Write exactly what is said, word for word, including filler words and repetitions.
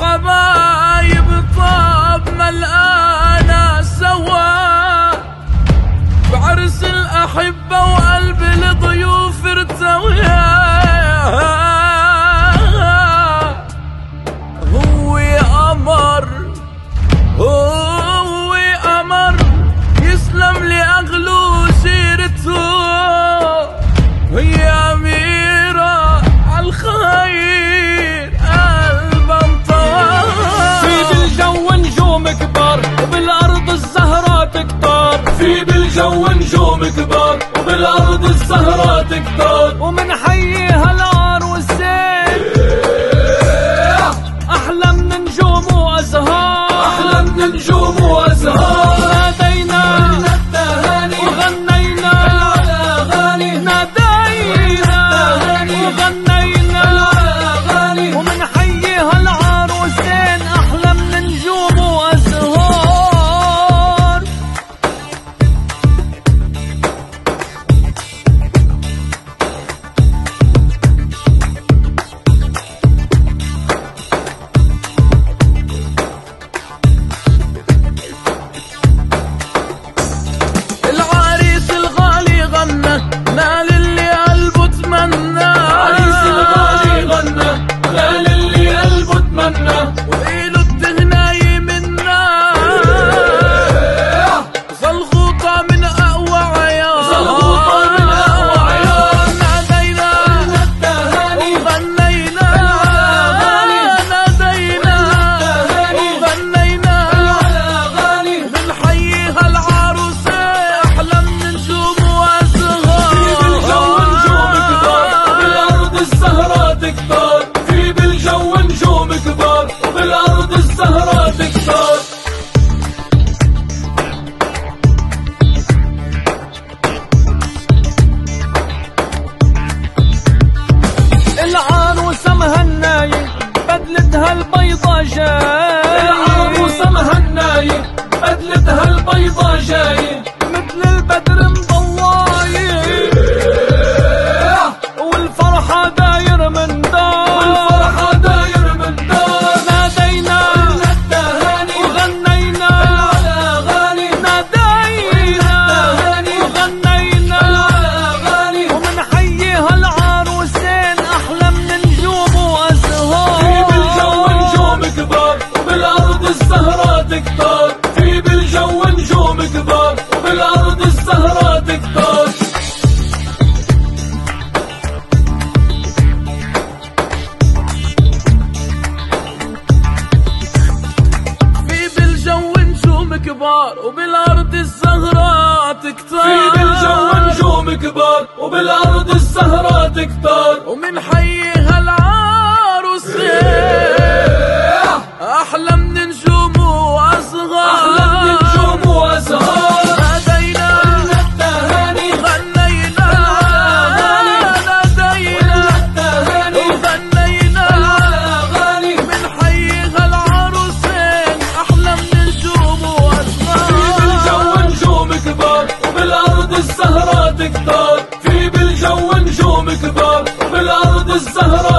الحبايب طاب ملقانا سوا، بعرس الأحبة وقلب الضيوف ارتوى. هو قمر هو قمر يسلم لي أغلو سيرته، هي أميرة عالخير قلبا انطوى. في بالجو نجوم كبار وبالأرض الزهرة تكتر، في بالجو نجوم كبار وبالأرض الزهرة تكتر، ومنحييها العروسين أحلى من نجوم وأزهار، أحلى من نجوم وأزهار. نادينا التهاني وغنينا الأغاني، نادينا وغنينا الأغاني، ومنحييها العروسين أحلى من نجوم وأزهار. العريس الغالي غنى نال اللي قلبه تمنى، العريس الغالي غنى نال اللي قلبه تمنى، وإيله التغناية منا زلغوطة من أقوى عيار، زلغوطة من أقوى عيار. نادينا التهاني وغنينا نادينا وغنينا الأغاني، بنحييها العروسة أحلى من نجوم وأزهار. في بالجو نجوم كبار وبالأرض الزهرة تكتر، في بالجو نجوم كبار وبالأرض الزهرة تكتر. العروسة مهناية بدلتها البيضة جاي، العروسة مهناية بدلتها البيضة جاي، مثل البدر مضواية والفرحة داير من دار، والفرحة داير من دار. نادينا التهاني وغنينا الأغاني، نادينا وغنينا الأغاني، ومنحييها العروسين أحلى من نجوم وأزهار. في بالجو نجوم كبار وبالأرض الزهرة تكتر، في بالجو نجوم كبار وبالأرض الزهرة تكتر. في بالجو نجوم كبار وبالأرض الزهرة تكتر، في بالجو نجوم كبار وبالأرض الزهرة تكتر، ومنحييها العروسة أحلى من نجوم وأصغار، أحلى من نجوم وأزهار. نادينا التهاني وغنينا نادينا التهاني وغنينا الأغاني، بنحييها العروسين أحلى من نجوم في وأصغار. بالجو نجوم كبار وبالأرض الزهرة تكتر، في بالجو نجوم كبار وبالأرض الزهرة